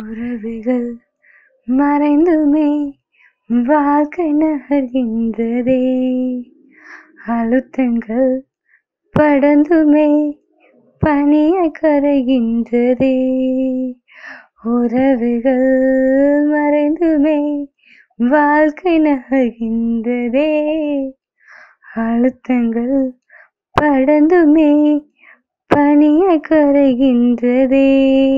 உறவுகள் மறைந்துமே வாழ்க்கை நகர்கின்றதே, அழுத்தங்கள் படர்ந்துமே பனியாய் கரைகின்றதே. உறவுகள் மறைந்துமே வாழ்க்கை நகர்கின்றதே, அழுத்தங்கள் படர்ந்துமே பனியாய் கரைகின்றதே.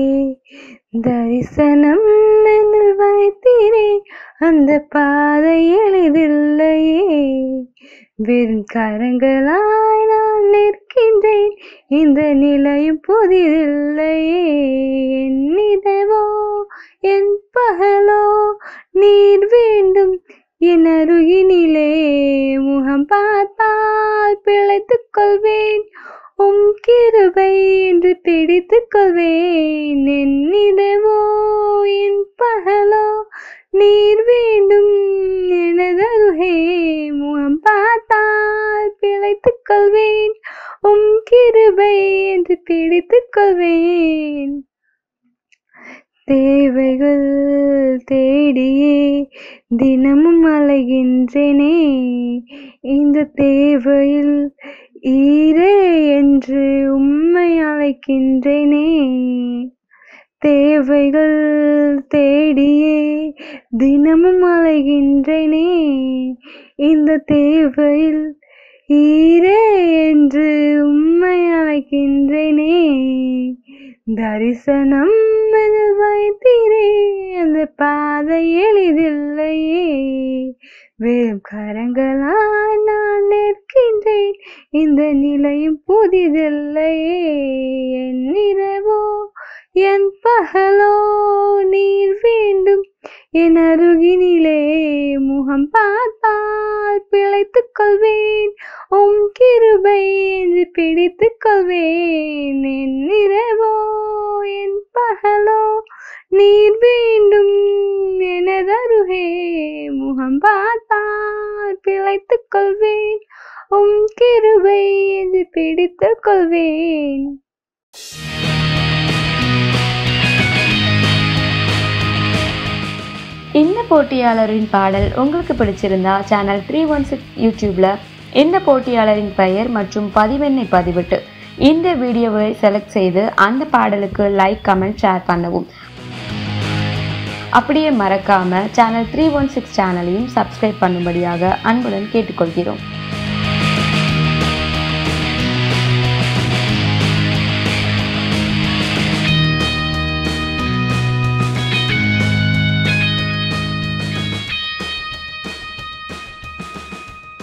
தரிசனம் என்னில் வைத்தீரே, அந்த பாதை எளிதில்லையே. வெறும் கரங்களாய் நான் நிற்கின்றேன், இந்த நிலையும் புதிதில்லையே. என் நினைவோ என் பகலோ நீர் வேண்டும் என் அருகினிலே. முகம் பார்த்தால் பிழைத்துக் கொள்வேன், உம் கிருபை என்று பிடித்துக் கொள்வேன். என் நினைவோ என் பகலோ நீர் வேண்டும் எனதருகே. முகம் பார்த்தால் பிழைத்துக் கொள்வேன், உம் கிருபை என்று பிடித்துக் கொள்வேன். தேவைகள் தேடியே தினமும் அலைகின்றேனே, இந்த தேவையில் ஈரே என்று உம்மை அழைக்கின்றேனே. தேவைகள் தேடியே தினமும் அலைகின்றேனே, இந்த தேவையில் ஈரே என்று உம்மை அழைக்கின்றேனே. தரிசனம் என்னில் வைத்தீரே, அந்த பாதை எளிதில்லையே. வெறும் கரங்களாய் நான் நிற்கின்றேன், இந்த நிலையும் புதிதில்லையே. என் இரவோ என் பகலோ நீர் வேண்டும் என் அருகினிலே. முகம் பார்த்தால் பிழைத்துக் கொள்வேன், உம் கிருபை என்று பிடித்துக் கொள்வேன். என் இரவோ என் பகலோ நீர் வேண்டும் எனதருகே. முகம் பார்த்தால் பிழைத்துக் கொள்வேன், உம் கிருபை என்று பிடித்துக் கொள்வேன். இந்த போட்டியாளரின் பாடல் உங்களுக்கு பிடிச்சிருந்தா சேனல் 316 யூடியூப்ல இந்த போட்டியாளரின் பெயர் மற்றும் பதிவெண்ணை பதிவிட்டு இந்த வீடியோவை செலக்ட் செய்து அந்த பாடலுக்கு லைக், கமெண்ட், ஷேர் பண்ணவும். அப்படியே மறக்காம சேனல் 316 சேனலையும் சப்ஸ்கிரைப் பண்ணும்படியாக அன்புடன் கேட்டுக்கொள்கிறோம்.